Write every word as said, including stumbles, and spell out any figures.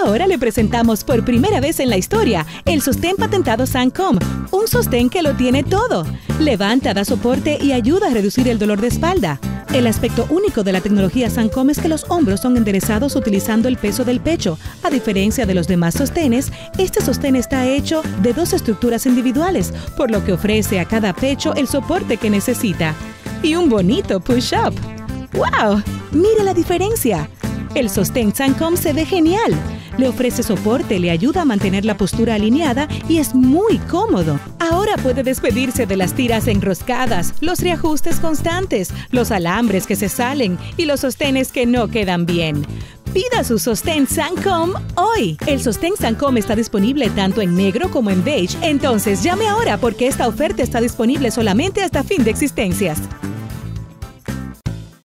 Ahora le presentamos por primera vez en la historia el sostén patentado Sancom, un sostén que lo tiene todo. Levanta, da soporte y ayuda a reducir el dolor de espalda. El aspecto único de la tecnología Sancom es que los hombros son enderezados utilizando el peso del pecho. A diferencia de los demás sostenes, este sostén está hecho de dos estructuras individuales, por lo que ofrece a cada pecho el soporte que necesita. Y un bonito push-up. ¡Wow! ¡Mira la diferencia! El sostén Sancom se ve genial. Le ofrece soporte, le ayuda a mantener la postura alineada y es muy cómodo. Ahora puede despedirse de las tiras enroscadas, los reajustes constantes, los alambres que se salen y los sostenes que no quedan bien. Pida su sostén Sancom hoy. El sostén Sancom está disponible tanto en negro como en beige. Entonces llame ahora porque esta oferta está disponible solamente hasta fin de existencias.